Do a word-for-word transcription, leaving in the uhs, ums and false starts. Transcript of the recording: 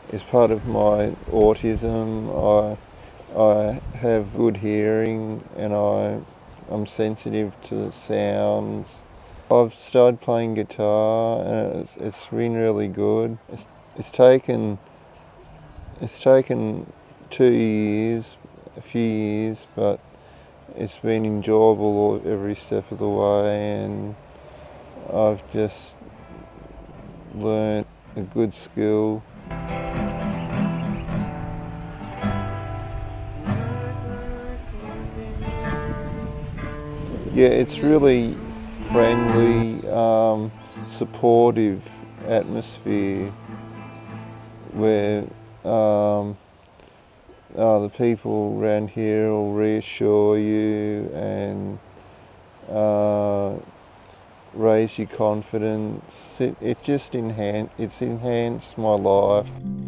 is part of my autism. I, I have good hearing and I, I'm sensitive to sounds. I've started playing guitar and it's, it's been really good. It's, it's taken it's taken two years, a few years, but it's been enjoyable every step of the way, and I've just learned a good skill. Yeah, it's really friendly, um, supportive atmosphere where um, uh, the people around here will reassure you and uh, raise your confidence. It, it's just enhanced, it's enhanced my life.